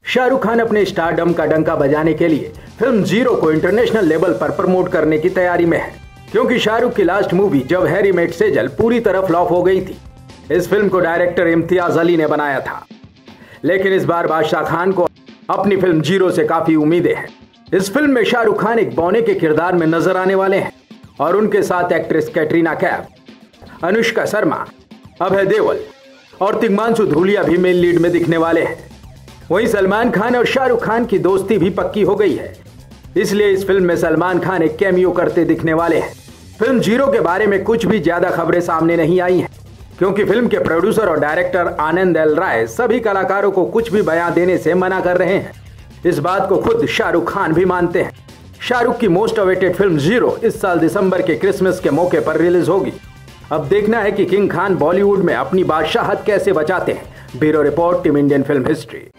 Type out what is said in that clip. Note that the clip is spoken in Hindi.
शाहरुख खान अपने स्टारडम का डंका बजाने के लिए फिल्म जीरो को इंटरनेशनल लेवल पर प्रमोट करने की तैयारी में है, क्योंकि शाहरुख की last movie Jab Harry Met Sejal पूरी तरह फ्लॉप हो गई थी। इस फिल्म को डायरेक्टर इम्तियाज अली ने बनाया था, लेकिन इस बार बादशाह खान को अपनी फिल्म जीरो से काफी उम्मीदें हैं। इस फिल्म में शाहरुख खान एक बौने के किरदार में नजर आने वाले हैं और उनके साथ एक्ट्रेस कैटरीना कैफ, अनुष्का शर्मा, अभय देओल और तिग्मांशु धूलिया भी मेन लीड में दिखने वाले हैं। वहीं सलमान खान और शाहरुख खान की दोस्ती भी पक्की हो गई है, इसलिए इस फिल्म में सलमान खान एक कैमियो करते दिखने वाले हैं। फिल्म जीरो के बारे में कुछ भी ज्यादा खबरें सामने नहीं आई हैं, क्योंकि फिल्म के प्रोड्यूसर और डायरेक्टर आनंद एल राय सभी कलाकारों को कुछ भी बयां देने से मना कर रहे हैं। इस बात को खुद शाहरुख खान भी मानते हैं। शाहरुख की मोस्ट अवेटेड फिल्म जीरो इस साल दिसंबर के क्रिसमस के मौके पर रिलीज होगी। अब देखना है कि किंग खान बॉलीवुड में अपनी बादशाहत कैसे बचाते हैं। Bureau report, team Indian film history.